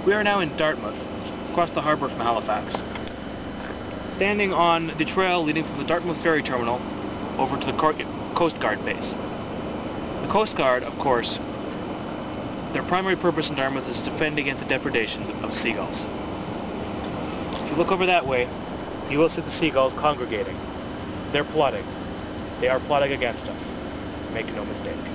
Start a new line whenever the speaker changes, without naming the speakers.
We are now in Dartmouth, across the harbour from Halifax, standing on the trail leading from the Dartmouth ferry terminal over to the Coast Guard base. The Coast Guard, of course, their primary purpose in Dartmouth is to defend against the depredations of seagulls. If you look over that way, you will see the seagulls congregating. They're plotting. They are plotting against us. Make no mistake.